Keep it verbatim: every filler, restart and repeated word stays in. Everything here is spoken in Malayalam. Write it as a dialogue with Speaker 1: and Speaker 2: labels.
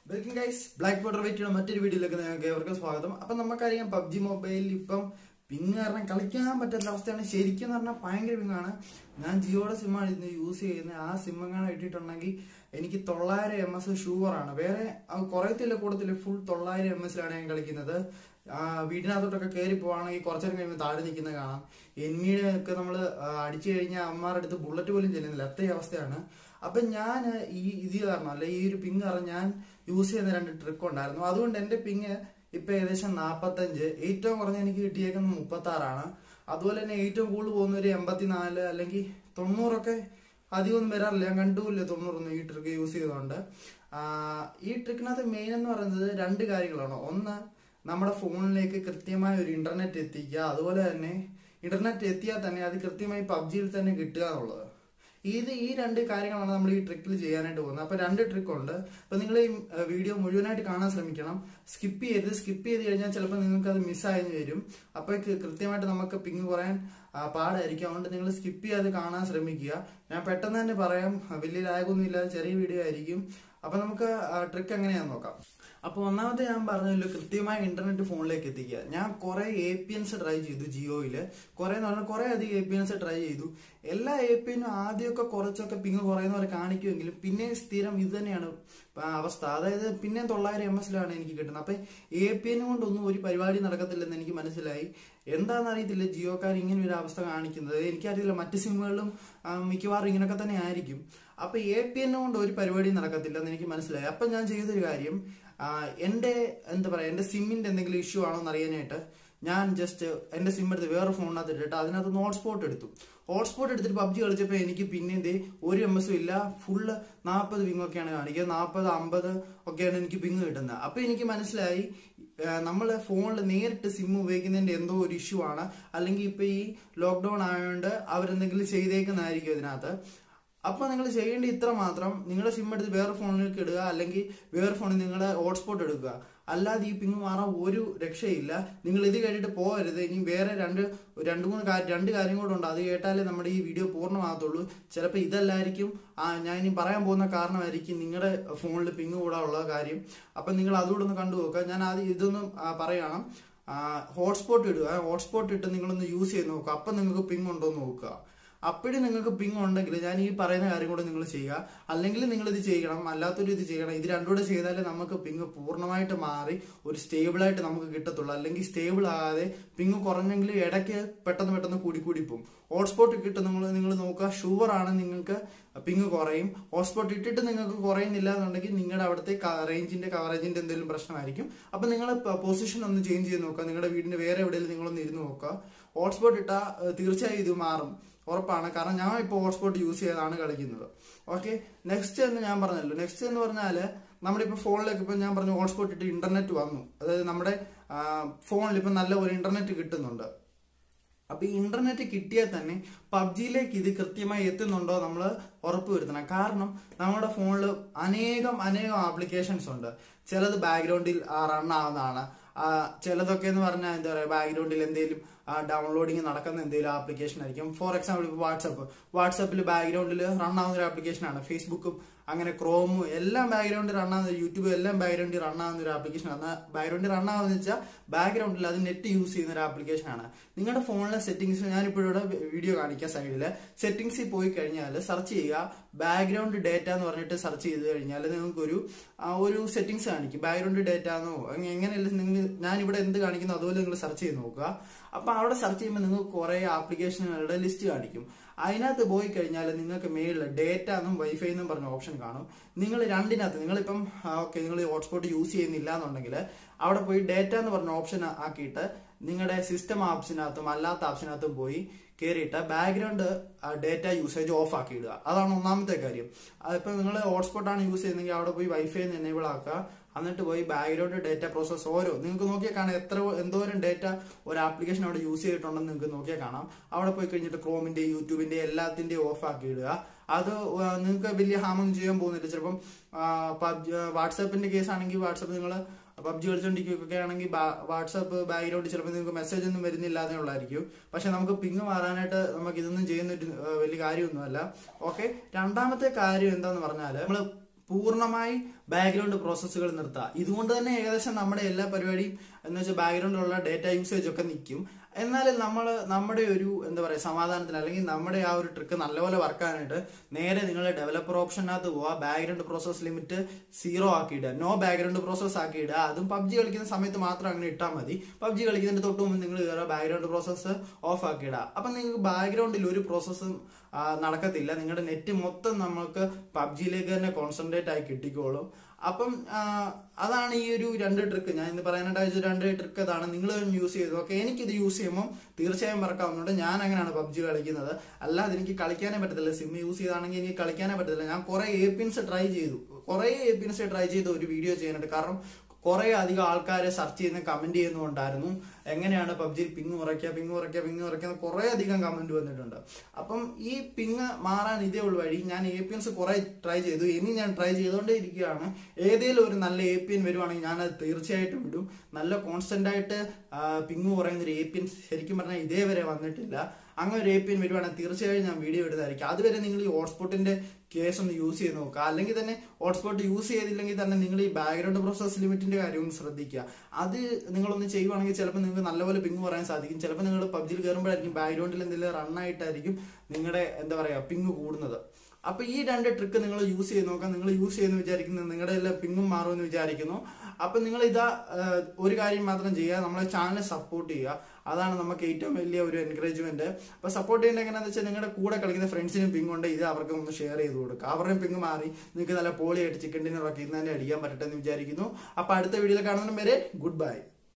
Speaker 1: Welcome guys, Black Border Video മറ്റൊരു വീഡിയോയിലേക്ക് നിങ്ങൾക്ക് ഏവർക്കും സ്വാഗതം. അപ്പോൾ നമുക്കറിയാം പബ്ജി മൊബൈലിൽ ഇപ്പം പിങ് കാരണം കളിക്കാൻ പറ്റാത്ത അവസ്ഥയാണ്. ശരിക്കും പറഞ്ഞാൽ ഭയങ്കര പിങ്ങാണ്. ഞാൻ ജിയോയുടെ സിമ്മാണ് ഇന്ന് യൂസ് ചെയ്യുന്നത്. ആ സിം എങ്ങനെ ഇട്ടിട്ടുണ്ടെങ്കിൽ എനിക്ക് തൊള്ളായിരം എം എസ് ഷുവറാണ്. വേറെ കുറയത്തില്ല കൂടത്തില്ല, ഫുൾ തൊള്ളായിരം എം എസിലാണ് ഞാൻ കളിക്കുന്നത്. വീടിനകത്തോട്ടൊക്കെ കയറി പോവാണെങ്കിൽ കുറച്ചേരം കഴിയുമ്പോൾ താഴെ നിൽക്കുന്നത് കാണാം. എനിമിയുടെ ഒക്കെ നമ്മൾ അടിച്ചു കഴിഞ്ഞാൽ അമ്മമാരുടെ അടുത്ത് ബുള്ളറ്റ് പോലും ചെല്ലുന്നില്ല, അത്രയും അവസ്ഥയാണ്. അപ്പം ഞാൻ ഈ ഇത് കാരണം അല്ലെ ഈ ഒരു പിങ് കാരണം ഞാൻ യൂസ് ചെയ്യുന്ന രണ്ട് ട്രിക്ക് ഉണ്ടായിരുന്നു. അതുകൊണ്ട് എൻ്റെ പിങ് ഇപ്പം ഏകദേശം നാൽപ്പത്തഞ്ച്, ഏറ്റവും കുറഞ്ഞ എനിക്ക് കിട്ടിയേക്കുന്നത് മുപ്പത്തി ആറാണ്. അതുപോലെ തന്നെ ഏറ്റവും കൂടുതൽ പോകുന്ന ഒരു എൺപത്തിനാല് അല്ലെങ്കിൽ തൊണ്ണൂറൊക്കെ അധികമൊന്നും വരാറില്ല. ഞാൻ കണ്ടുമില്ല തൊണ്ണൂറൊന്നും ഈ ട്രിക്ക് യൂസ് ചെയ്തുകൊണ്ട്. ഈ ട്രിക്കിനകത്ത് മെയിൻ എന്ന് പറയുന്നത് രണ്ട് കാര്യങ്ങളാണ്. ഒന്ന്, നമ്മുടെ ഫോണിലേക്ക് കൃത്യമായ ഒരു ഇന്റർനെറ്റ് എത്തിക്കുക. അതുപോലെ തന്നെ ഇന്റർനെറ്റ് എത്തിയാൽ തന്നെ അത് കൃത്യമായി പബ്ജിയിൽ തന്നെ കിട്ടുക എന്നുള്ളത്. ഇത് ഈ രണ്ട് കാര്യങ്ങളാണ് നമ്മൾ ഈ ട്രിക്കിൽ ചെയ്യാനായിട്ട് പോകുന്നത്. അപ്പൊ രണ്ട് ട്രിക്ക് ഉണ്ട്. അപ്പൊ നിങ്ങൾ ഈ വീഡിയോ മുഴുവനായിട്ട് കാണാൻ ശ്രമിക്കണം. സ്കിപ്പ് ചെയ്ത് സ്കിപ്പ് ചെയ്ത് കഴിഞ്ഞാൽ ചിലപ്പോൾ നിങ്ങൾക്ക് അത് മിസ്സായി വരും. അപ്പൊ കൃത്യമായിട്ട് നമുക്ക് പിങ് കുറയാൻ പാടായിരിക്കും. അതുകൊണ്ട് നിങ്ങൾ സ്കിപ്പ് ചെയ്യാതെ കാണാൻ ശ്രമിക്കുക. ഞാൻ പെട്ടെന്ന് തന്നെ പറയാം, വലിയ ലാഗൊന്നും ഇല്ലാതെ ചെറിയ വീഡിയോ ആയിരിക്കും. അപ്പൊ നമുക്ക് ട്രിക്ക് എങ്ങനെയാണെന്ന് നോക്കാം. അപ്പോൾ ഒന്നാമത്തെ ഞാൻ പറഞ്ഞല്ലോ, കൃത്യമായ ഇന്റർനെറ്റ് ഫോണിലേക്ക് എത്തിക്കുക. ഞാൻ കുറെ എ പി എൻസ് ട്രൈ ചെയ്തു ജിയോയില്. കുറെ എന്ന് പറഞ്ഞാൽ കുറെ അധികം എ പി എൻസ് ട്രൈ ചെയ്തു. എല്ലാ എ പി എനും ആദ്യമൊക്കെ കുറച്ചൊക്കെ പിങ് കുറയുന്ന പോലെ കാണിക്കുമെങ്കിലും പിന്നെ സ്ഥിരം ഇത് തന്നെയാണ് അവസ്ഥ. അതായത് പിന്നെ തൊള്ളായിരം എം എസിലാണ് എനിക്ക് കിട്ടുന്നത്. അപ്പൊ എ പി എനും കൊണ്ടൊന്നും ഒരു പരിപാടി നടക്കത്തില്ലെന്ന് എനിക്ക് മനസ്സിലായി. എന്താണെന്ന് അറിയത്തില്ല ജിയോക്കാർ ഇങ്ങനെ ഒരു അവസ്ഥ കാണിക്കുന്നത്. എനിക്കറിയില്ല, മറ്റ് സിമ്മുകളിലും മിക്കവാറും ഇങ്ങനെയൊക്കെ തന്നെ ആയിരിക്കും. അപ്പൊ എ പി എന്നെ കൊണ്ട് ഒരു പരിപാടി നടക്കത്തില്ലെന്ന് എനിക്ക് മനസ്സിലായി. അപ്പൊ ഞാൻ ചെയ്തൊരു കാര്യം, എന്റെ എന്താ പറയാ എന്റെ സിമ്മിന്റെ എന്തെങ്കിലും ഇഷ്യൂ ആണോ എന്ന് അറിയാനായിട്ട് ഞാൻ ജസ്റ്റ് എന്റെ സിം എടുത്ത് വേറെ ഫോണിനകത്ത് ഇട്ടിട്ട് അതിനകത്ത് ഹോട്ട്സ്പോട്ട് എടുത്തു. ഹോട്ട്സ്പോട്ട് എടുത്തിട്ട് പബ്ജി കളിച്ചപ്പോൾ എനിക്ക് പിന്നെ എന്തേ ഒരു എം എസും ഇല്ല, ഫുള്ള് നാൽപ്പത് പിങ് ഒക്കെയാണ് കാണിക്കുക. നാൽപ്പത് അമ്പത് ഒക്കെയാണ് എനിക്ക് പിങ് കിട്ടുന്നത്. അപ്പൊ എനിക്ക് മനസ്സിലായി നമ്മൾ ഫോണിൽ നേരിട്ട് സിം ഉപയോഗിക്കുന്നതിന്റെ എന്തോ ഒരു ഇഷ്യൂ ആണ്. അല്ലെങ്കിൽ ഇപ്പൊ ഈ ലോക്ക്ഡൌൺ ആയതുകൊണ്ട് അവരെന്തെങ്കിലും ചെയ്തേക്കുന്നതായിരിക്കും ഇതിനകത്ത്. അപ്പൊ നിങ്ങൾ ചെയ്യേണ്ട ഇത്ര മാത്രം, നിങ്ങളുടെ സിം എടുത്ത് വേറെ ഫോണിലേക്ക് ഇടുക, അല്ലെങ്കിൽ വേറെ ഫോണിൽ നിങ്ങളുടെ ഹോട്ട്സ്പോട്ട് എടുക്കുക. അല്ലാതെ ഈ പിങ് മാറാൻ ഒരു രക്ഷയില്ല. നിങ്ങൾ ഇത് കേട്ടിട്ട് പോകരുത്. ഇനി വേറെ രണ്ട് രണ്ട് മൂന്ന് കാര്യം രണ്ട് കാര്യം കൂടെ ഉണ്ട്. അത് കേട്ടാലേ നമ്മുടെ ഈ വീഡിയോ പൂർണ്ണമാകത്തുള്ളൂ. ചിലപ്പോൾ ഇതല്ലായിരിക്കും ഞാൻ ഇനി പറയാൻ പോകുന്ന കാരണമായിരിക്കും നിങ്ങളുടെ ഫോണിൽ പിങ് കൂടാനുള്ള കാര്യം. അപ്പം നിങ്ങൾ അതുകൂടെ ഒന്ന് കണ്ടു നോക്കുക. ഞാൻ ആദ്യം ഇതൊന്നും പറയണം. ഹോട്ട്സ്പോട്ട് ഇടുക. ഹോട്ട്സ്പോട്ട് ഇട്ട് നിങ്ങളൊന്ന് യൂസ് ചെയ്ത് നോക്കുക. അപ്പം നിങ്ങൾക്ക് പിങ് ഉണ്ടോ എന്ന് നോക്കുക. അപ്പോഴും നിങ്ങൾക്ക് പിങ് ഉണ്ടെങ്കിൽ ഞാൻ ഈ പറയുന്ന കാര്യം കൂടെ നിങ്ങൾ ചെയ്യുക. അല്ലെങ്കിൽ നിങ്ങൾ ഇത് ചെയ്യണം, അല്ലാത്തൊരു ഇത് ചെയ്യണം. ഇത് രണ്ടുകൂടെ ചെയ്താലേ നമുക്ക് പിങ് പൂർണ്ണമായിട്ട് മാറി ഒരു സ്റ്റേബിളായിട്ട് നമുക്ക് കിട്ടത്തുള്ളൂ. അല്ലെങ്കിൽ സ്റ്റേബിൾ ആകാതെ പിങ് കുറഞ്ഞെങ്കിൽ ഇടയ്ക്ക് പെട്ടെന്ന് പെട്ടെന്ന് കൂടി കൂടി പോകും. ഹോട്ട്സ്പോട്ട് ഇട്ടിട്ട് നിങ്ങൾ നിങ്ങൾ നോക്കുക, ഷുവറാണ് നിങ്ങൾക്ക് പിങ് കുറയും. ഹോട്ട്സ്പോട്ട് ഇട്ടിട്ട് നിങ്ങൾക്ക് കുറയുന്നില്ല എന്നുണ്ടെങ്കിൽ നിങ്ങളുടെ അവിടുത്തെ റേഞ്ചിന്റെ കവറേജിന്റെ എന്തെങ്കിലും പ്രശ്നമായിരിക്കും. അപ്പൊ നിങ്ങൾ പൊസിഷൻ ഒന്ന് ചേഞ്ച് ചെയ്ത് നോക്കുക. നിങ്ങളുടെ വീടിന്റെ വേറെ എവിടെയെങ്കിലും നിങ്ങളൊന്ന് ഇരുന്ന് നോക്കുക. ഹോട്ട്സ്പോട്ട് ഇട്ടാൽ തീർച്ചയായും ഇത് മാറും, ഉറപ്പാണ്. കാരണം ഞാൻ ഇപ്പോൾ ഹോട്ട്സ്പോട്ട് യൂസ് ചെയ്താണ് കളിക്കുന്നത്. ഓക്കെ, നെക്സ്റ്റ് എന്ന് ഞാൻ പറഞ്ഞല്ലോ. നെക്സ്റ്റ് എന്ന് പറഞ്ഞാൽ നമ്മളിപ്പോൾ ഫോണിലേക്ക് ഇപ്പം ഞാൻ പറഞ്ഞു ഹോട്ട്സ്പോട്ട് ഇട്ട് ഇന്റർനെറ്റ് വന്നു. അതായത് നമ്മുടെ ഫോണിൽ ഇപ്പം നല്ല ഒരു ഇന്റർനെറ്റ് കിട്ടുന്നുണ്ട്. അപ്പൊ ഈ ഇന്റർനെറ്റ് കിട്ടിയാൽ തന്നെ പബ്ജിയിലേക്ക് ഇത് കൃത്യമായി എത്തുന്നുണ്ടോ നമ്മൾ ഉറപ്പ് വരുത്തണം. കാരണം നമ്മുടെ ഫോണിൽ അനേകം അനേകം ആപ്ലിക്കേഷൻസ് ഉണ്ട്. ചിലത് ബാക്ക്ഗ്രൗണ്ടിൽ റൺ ആവുന്നതാണ്. ചിലതൊക്കെ എന്ന് പറഞ്ഞാൽ എന്താ പറയുക, ബാക്ക്ഗ്രൗണ്ടിൽ എന്തെങ്കിലും ഡൗൺലോഡിങ് നടക്കുന്ന എന്തെങ്കിലും ആപ്ലിക്കേഷൻ ആയിരിക്കും. ഫോർ എക്സാമ്പിൾ ഇപ്പോൾ വാട്സപ്പ് വാട്സപ്പിൽ ബാക്ക്ഗ്രൗണ്ടിൽ റൺ ആവുന്ന ഒരു ആപ്ലിക്കേഷനാണ്. ഫേസ്ബുക്കും അങ്ങനെ ക്രോമും എല്ലാം ബാക്ക്ഗ്രൗണ്ടിൽ റൺ ആവുന്ന, യൂട്യൂബ് എല്ലാം ബാക്ക്ഗ്രൗണ്ടിൽ റൺ ആവുന്ന ഒരു ആപ്ലിക്കേഷനാണ്. ബാക്ക്ഗ്രൗണ്ടിൽ റൺ ആവുന്ന വെച്ചാൽ ബാക്ക്ഗ്രൗണ്ടിൽ അത് നെറ്റ് യൂസ് ചെയ്യുന്ന ഒരു ആപ്ലിക്കേഷനാണ്. നിങ്ങളുടെ ഫോണിലെ സെറ്റിംഗ്സ് ഞാനിപ്പോഴിവിടെ വീഡിയോ കാണിക്കാം. സൈഡിൽ സെറ്റിംഗ്സിൽ പോയി കഴിഞ്ഞാൽ സെർച്ച് ചെയ്യുക, ബാക്ക്ഗ്രൗണ്ട് ഡേറ്റ എന്ന് പറഞ്ഞിട്ട് സെർച്ച് ചെയ്ത് കഴിഞ്ഞാൽ നിങ്ങൾക്കൊരു ഒരു സെറ്റിംഗ്സ് കാണിക്കും. ബാക്ക്ഗ്രൗണ്ട് ഡേറ്റ എന്നോ എങ്ങനെയല്ല നിങ്ങൾ ഞാനിവിടെ എന്ത് കാണിക്കുന്നു അതുപോലെ നിങ്ങൾ സെർച്ച് ചെയ്ത് നോക്കുക. അപ്പൊ അവിടെ സെർച്ച് ചെയ്യുമ്പോൾ നിങ്ങൾക്ക് കുറെ ആപ്ലിക്കേഷനുകളുടെ ലിസ്റ്റ് കാണിക്കും. അതിനകത്ത് പോയി കഴിഞ്ഞാൽ നിങ്ങൾക്ക് മേളിൽ ഡേറ്റ എന്നും വൈഫൈ എന്നും പറഞ്ഞ ഓപ്ഷൻ കാണും. നിങ്ങൾ രണ്ടിനകത്ത് നിങ്ങളിപ്പം ഓക്കെ നിങ്ങൾ ഹോട്ട്സ്പോട്ട് യൂസ് ചെയ്യുന്നില്ല എന്നുണ്ടെങ്കിൽ അവിടെ പോയി ഡേറ്റ എന്ന് പറഞ്ഞ ഓപ്ഷൻ ആക്കിയിട്ട് നിങ്ങളുടെ സിസ്റ്റം ആപ്ഷനകത്തും അല്ലാത്ത ആപ്ഷനകത്തും പോയി കയറിയിട്ട് ബാക്ക്ഗ്രൗണ്ട് ഡേറ്റ യൂസേജ് ഓഫ് ആക്കി ഇടുക. അതാണ് ഒന്നാമത്തെ കാര്യം. അതിപ്പോൾ നിങ്ങൾ ഹോട്ട്സ്പോട്ടാണ് യൂസ് ചെയ്യുന്നതെങ്കിൽ അവിടെ പോയി വൈഫൈ എനേബിൾ ആക്കുക. എന്നിട്ട് പോയി ബാക്ക്ഗ്രൗണ്ട് ഡേറ്റ പ്രോസസ് ഓരോ നിങ്ങൾക്ക് നോക്കിയാൽ കാണാം എത്ര എന്തോരം ഡേറ്റ ഒരു ആപ്ലിക്കേഷൻ അവിടെ യൂസ് ചെയ്തിട്ടുണ്ടെന്ന് നിങ്ങൾക്ക് നോക്കിയാൽ കാണാം. അവിടെ പോയി കഴിഞ്ഞിട്ട് ക്രോമിന്റെ യൂട്യൂബിന്റെ എല്ലാത്തിന്റെയും ഓഫ് ആക്കി ഇടുക. അത് നിങ്ങൾക്ക് വലിയ ഹാമൊന്നും ചെയ്യാൻ പോകുന്നില്ല. ചിലപ്പം വാട്സാപ്പിന്റെ കേസ് ആണെങ്കിൽ വാട്സാപ്പ് നിങ്ങൾ പബ്ജി കളിച്ചോണ്ടിരിക്കുകയൊക്കെ ആണെങ്കിൽ വാട്സാപ്പ് ബാക്ക്ഗ്രൗണ്ട് ചിലപ്പോൾ നിങ്ങൾക്ക് മെസ്സേജ് ഒന്നും വരുന്നില്ലാതെ ഉള്ളായിരിക്കും. പക്ഷെ നമുക്ക് പിങ് മാറാനായിട്ട് നമുക്ക് ഇതൊന്നും ചെയ്യുന്ന വലിയ കാര്യമൊന്നുമല്ല. ഓക്കെ, രണ്ടാമത്തെ കാര്യം എന്താന്ന് പറഞ്ഞാൽ നമ്മൾ പൂർണ്ണമായി ബാക്ക്ഗ്രൗണ്ട് പ്രോസസ്സുകൾ നിർത്തുക. ഇതുകൊണ്ട് തന്നെ ഏകദേശം നമ്മുടെ എല്ലാ പരിപാടിയും എന്ന് വെച്ചാൽ ബാക്ക്ഗ്രൗണ്ടിലുള്ള ഡേറ്റ യൂസേജ് ഒക്കെ നിൽക്കും. എന്നാലും നമ്മൾ നമ്മുടെ ഒരു എന്താ പറയുക സമാധാനത്തിന് അല്ലെങ്കിൽ നമ്മുടെ ആ ഒരു ട്രിക്ക് നല്ലപോലെ വർക്ക് ആകാനായിട്ട് നേരെ നിങ്ങൾ ഡെവലപ്പർ ഓപ്ഷനകത്ത് പോവുക, ബാക്ക്ഗ്രൗണ്ട് പ്രോസസ് ലിമിറ്റ് സീറോ ആക്കിയിടുക, നോ ബാക്ക്ഗ്രൗണ്ട് പ്രോസസ് ആക്കിയിടുക. അതും പബ്ജി കളിക്കുന്ന സമയത്ത് മാത്രം അങ്ങനെ ഇട്ടാൽ മതി. പബ്ജി കളിക്കുന്നതിന് തൊട്ട് മുമ്പ് നിങ്ങൾ കയറുക, ബാക്ക്ഗ്രൗണ്ട് പ്രോസസ്സ് ഓഫ് ആക്കിയിടുക. അപ്പം നിങ്ങൾക്ക് ബാക്ക്ഗ്രൗണ്ടിൽ ഒരു പ്രോസസ്സും നടക്കത്തില്ല. നിങ്ങളുടെ നെറ്റ് മൊത്തം നമുക്ക് പബ്ജിയിലേക്ക് തന്നെ കോൺസെൻട്രേറ്റ് ആയി കിട്ടിക്കോളും. അപ്പം അതാണ് ഈ ഒരു രണ്ട് ട്രിക്ക് ഞാൻ ഇന്ന് പറയാനായിട്ട് രണ്ട് ട്രിക്ക് അതാണ്. നിങ്ങൾ യൂസ് ചെയ്തു ഓക്കെ. എനിക്കിത് യൂസ് ചെയ്യുമ്പോൾ തീർച്ചയായും വർക്കാവുന്നുണ്ട്. ഞാൻ അങ്ങനെയാണ് പബ്ജി കളിക്കുന്നത്. അല്ലാതെ എനിക്ക് കളിക്കാനേ പറ്റത്തില്ല. സിം യൂസ് ചെയ്താണെങ്കിൽ എനിക്ക് കളിക്കാനേ പറ്റത്തില്ല. ഞാൻ കുറെ എ പിൻസ് ട്രൈ ചെയ്തു കുറെ എ പിൻസ് ട്രൈ ചെയ്ത് ഒരു വീഡിയോ ചെയ്യാനായിട്ട്. കാരണം കുറെ അധികം ആൾക്കാരെ സെർച്ച് ചെയ്യുന്ന കമന്റ് ചെയ്യുന്നുണ്ടായിരുന്നു, എങ്ങനെയാണ് പബ്ജിയിൽ പിങ് കുറയ്ക്കുക പിങ് കുറയ്ക്കുക പിങ് കുറയ്ക്കുക കുറെ അധികം കമന്റ് വന്നിട്ടുണ്ട്. അപ്പം ഈ പിങ് മാറാൻ ഇതേ ഉള്ളു വഴി. ഞാൻ എ പി എൻസ് കുറെ ട്രൈ ചെയ്തു, ഇനി ഞാൻ ട്രൈ ചെയ്തുകൊണ്ടേ ഇരിക്കുകയാണ്. ഏതെങ്കിലും ഒരു നല്ല എ പി എൻ വരുവാണെങ്കിൽ ഞാനത് തീർച്ചയായിട്ടും വിടും. നല്ല കോൺസ്റ്റന്റ് ആയിട്ട് പിങ് കുറയുന്ന ഒരു എ പി എൻ ശരിക്കും പറഞ്ഞാൽ ഇതേവരെ വന്നിട്ടില്ല. അങ്ങനെ ഒരു എ പി എൻ വരുവാണെങ്കിൽ തീർച്ചയായും ഞാൻ വീഡിയോ ഇടുന്നതായിരിക്കും. അതുവരെ നിങ്ങൾ ഈ ഹോട്ട്സ്പോട്ടിന്റെ കേസ് ഒന്ന് യൂസ് ചെയ്ത് നോക്കുക. അല്ലെങ്കിൽ തന്നെ ഹോട്ട്സ്പോട്ട് യൂസ് ചെയ്തില്ലെങ്കിൽ തന്നെ നിങ്ങൾ ഈ ബാക്ക്ഗ്രൗണ്ട് പ്രോസസ് ലിമിറ്റിന്റെ കാര്യം ഒന്ന് ശ്രദ്ധിക്കുക. അത് നിങ്ങളൊന്ന് ചെയ്യുവാണെങ്കിൽ ചിലപ്പോൾ നിങ്ങൾക്ക് നല്ലപോലെ പിങ് പറയാൻ സാധിക്കും. ചിലപ്പോൾ നിങ്ങൾ പബ്ജിയിൽ കയറുമ്പോഴായിരിക്കും ബാക്ക്ഗ്രൗണ്ടിൽ എന്തെങ്കിലും റണ്ണായിട്ടായിരിക്കും നിങ്ങളുടെ എന്താ പറയുക പിങ് കൂടുന്നത്. അപ്പൊ ഈ രണ്ട് ട്രിക്ക് നിങ്ങൾ യൂസ് ചെയ്ത് നോക്കാം. നിങ്ങൾ യൂസ് ചെയ്യുന്നു വിചാരിക്കുന്നു, നിങ്ങളുടെ എല്ലാ പിങ്ങും മാറുമെന്ന് വിചാരിക്കുന്നു. അപ്പൊ നിങ്ങൾ ഇതാ ഒരു കാര്യം മാത്രം ചെയ്യുക, നമ്മളെ ചാനൽ സപ്പോർട്ട് ചെയ്യുക. അതാണ് നമുക്ക് ഏറ്റവും വലിയ ഒരു എൻകറേജ്മെന്റ്. അപ്പൊ സപ്പോർട്ട് ചെയ്യേണ്ട എങ്ങനെയാണെന്ന് വെച്ചാൽ നിങ്ങളുടെ കൂടെ കളിക്കുന്ന ഫ്രണ്ട്സിനും പിങ് ഉണ്ട്, ഇത് അവർക്ക് ഒന്ന് ഷെയർ ചെയ്ത് കൊടുക്കുക. അവരുടെയും പിങ് മാറി നിങ്ങൾക്ക് നല്ല പോളിയായിട്ട് ചിക്കൻ ഡിന്നർ ഒക്കെ ഇന്ന് തന്നെ അടിക്കാൻ പറ്റട്ടെ എന്ന് വിചാരിക്കുന്നു. അപ്പൊ അടുത്ത വീഡിയോയിൽ കാണുന്നതിന് വരെ ഗുഡ് ബൈ.